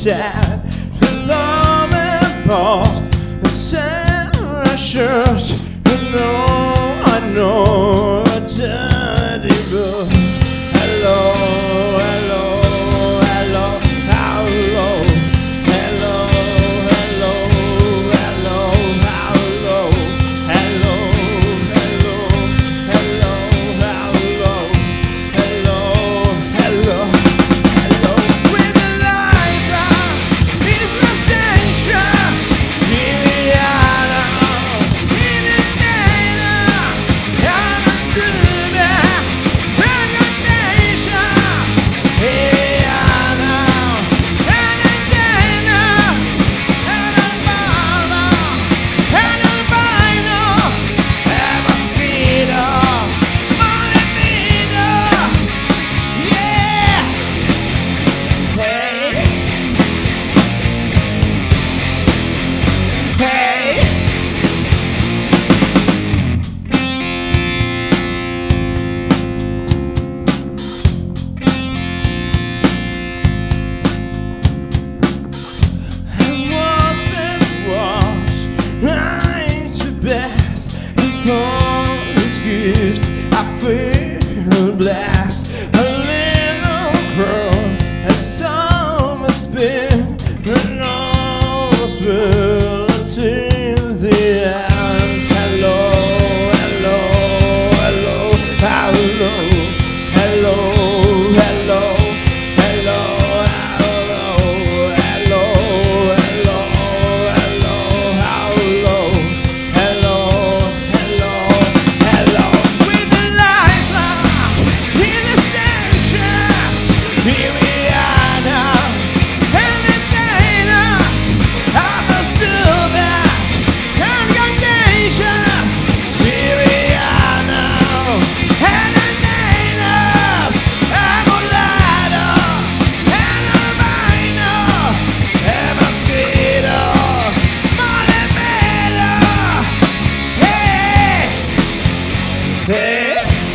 sad. Revolving balls and Sarah shirts. I know a dirty book. Hello, hello, hello, hello, hello, hello, hello, hello, hello, hello, hello, hello, hello, hello, hello. With the lights on, it's most dangerous. Nirvana, in the daylight, I'm a student. Recognitions, Nirvana, and the daylight, and the mama, and the albino, and mosquito, molimino, yeah. Hey, hey. I ain't the best. And for this gift I feel blessed. A little girl has almost been, and almost will until the end. Hello, hello, hello, hello, hello, hello, hello, hello, hello, hello, hello, hello, hello, hello, hello. With the lights off in the stations, here we are now, and the daylights of the student congregations. Here we are now, and the daylights of a ladder, and a albino, and mosquito, molimino, hey, hey.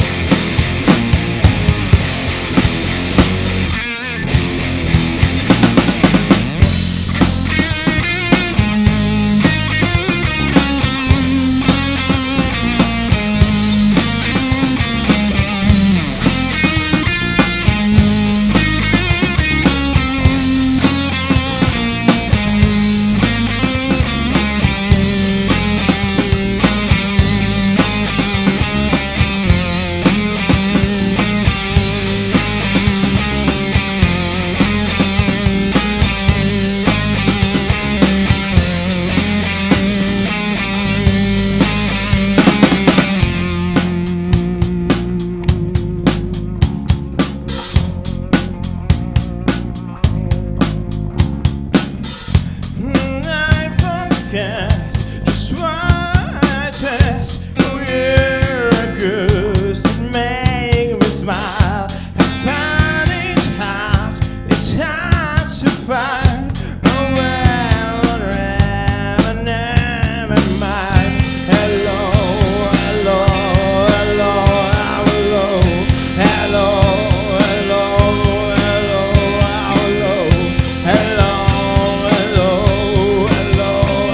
I forget just what it is. Oh, you're good to make me smile. I found it hard, it's hard to find. Oh, well, whatever, never mind. Hello, hello, hello, hello, hello, hello, hello, hello, hello, hello, hello,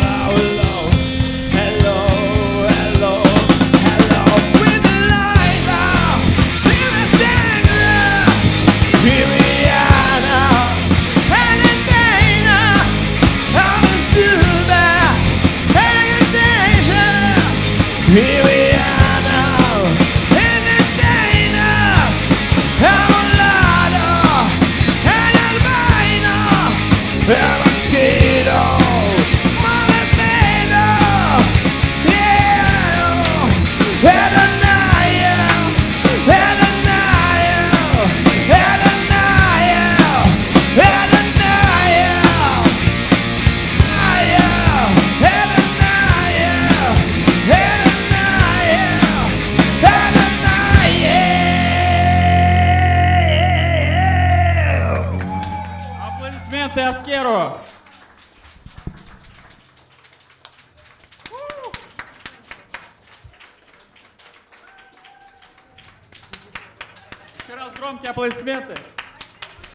hello, hello, hello. With the light out, in the stainless, here we are now, and the daylight of the student congregations. Here we are now, in the daylight of a ladder, and albino, and mosquito, molimino, yeah, and a Nile, and a Nile, and a Nile, and a Nile, and a Nile, and a Nile, and a Nile. Аплодисменты Аскеру. Еще раз громкие аплодисменты.